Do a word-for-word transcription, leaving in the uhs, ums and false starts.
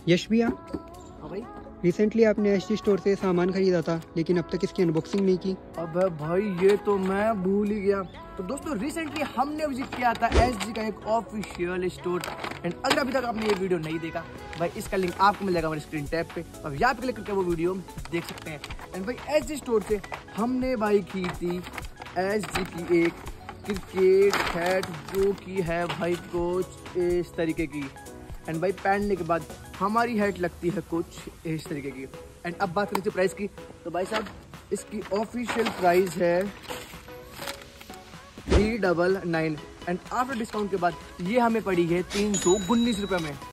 यश भैया, हाँ भाई। रिसेंटली आपने एच डी स्टोर से सामान खरीदा था, लेकिन अब तक इसकी अनबॉक्सिंग नहीं की। अबे भाई ये तो मैं भूल ही गया। तो दोस्तों रिसेंटली हमने विजिट किया था एच डी का एक ऑफिशियल स्टोर, एंड अगर अभी तक आपने ये वीडियो नहीं देखा भाई, इसका लिंक आपको मिल जाएगा हमारे स्क्रीन टैब पे, अब यहाँ पे क्लिक करके वो वीडियो देख सकते हैं। एंड भाई एच डी स्टोर से हमने भाई की थी एच डी की एक क्रिकेट हैट, जो की है भाई कुछ इस तरीके की। एंड भाई पहनने के बाद हमारी हैट लगती है कुछ इस तरीके की। एंड अब बात करें प्राइस की, तो भाई साहब इसकी ऑफिशियल प्राइस है three double nine, and after discount के बाद ये हमें पड़ी है तीन सौ उन्नीस रुपये में।